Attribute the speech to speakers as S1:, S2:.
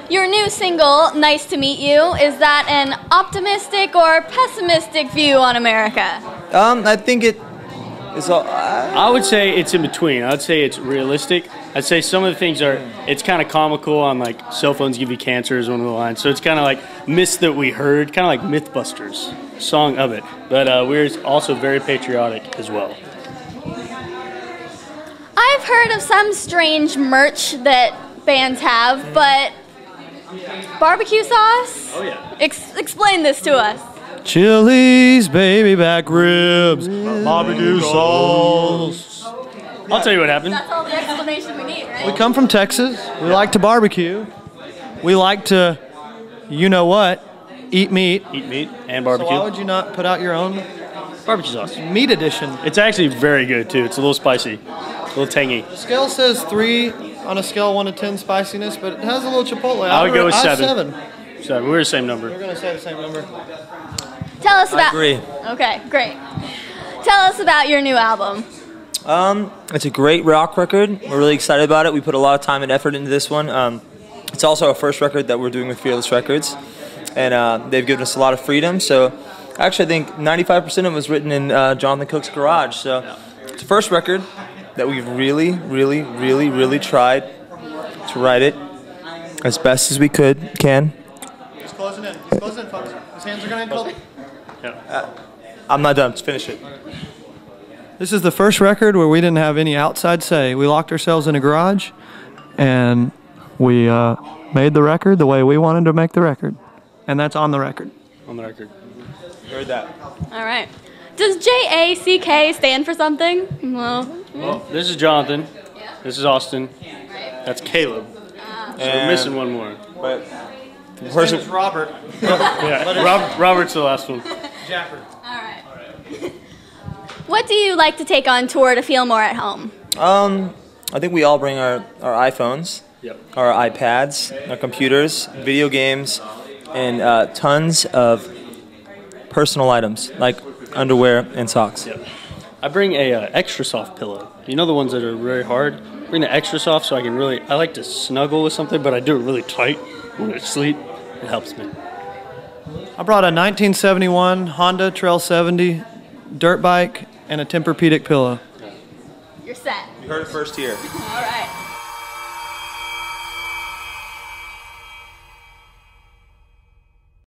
S1: Your new single, Nice to Meet You, is that an optimistic or pessimistic view on America?
S2: I think it is all...
S3: I would say it's in between. I would say it's realistic. I'd say some of the things are, it's kind of comical on like cell phones give you cancer is one of the lines. So it's kind of like myths that we heard, kind of like Mythbusters, song of it. But we're also very patriotic as well.
S1: I've heard of some strange merch that bands have, but barbecue sauce?
S3: Oh, yeah.
S1: Explain this to us.
S4: Chili's, baby back ribs, barbecue sauce.
S3: I'll tell you what happened.
S1: That's all the explanation we need, right?
S4: We come from Texas. We like to barbecue. We like to, you know what, eat meat.
S3: Eat meat and barbecue.
S4: So why would you not put out your own
S3: Barbecue sauce.
S4: meat edition?
S3: It's actually very good, too. It's a little spicy, a little tangy.
S4: The scale says 3 on a scale 1 to 10 spiciness, but it has a little chipotle.
S3: I would go with 7.
S4: 7.
S3: 7. We're the same number.
S4: We're going to say the same number.
S1: Tell us about...
S2: I agree.
S1: Okay, great. Tell us about your new album.
S2: It's a great rock record. We're really excited about it. We put a lot of time and effort into this one. It's also our first record that we're doing with Fearless Records, and they've given us a lot of freedom. So actually, I think 95% of it was written in Jonathan Cook's garage. So it's the first record that we've really tried to write it as best as we can.
S4: He's closing in. He's closing in, folks. His hands are going to close.
S2: I'm not done. Just finish it.
S4: This is the first record where we didn't have any outside say. We locked ourselves in a garage, and we made the record the way we wanted to make the record. And that's on the record.
S3: On the record.
S2: Heard that.
S1: All right. Does J.A.C.K. stand for something? Well,
S3: This is Jonathan.
S1: Yeah.
S3: This is Austin. That's Caleb. So we're missing one more.
S2: But
S4: His name is Robert.
S3: Yeah, Robert's the last one.
S4: Japper.
S1: all right. What do you like to take on tour to feel more at home?
S2: I think we all bring our iPhones,
S3: Yep.
S2: our iPads, our computers, video games, and tons of personal items like underwear and socks.
S3: Yep. I bring a extra soft pillow. You know the ones that are very hard? Bring the extra soft so I can really, I like to snuggle with something, but I do it really tight when I sleep. It helps me.
S4: I brought a 1971 Honda Trail 70 dirt bike and a Tempur-Pedic pillow.
S1: You're set.
S2: You heard it first here.
S1: All right.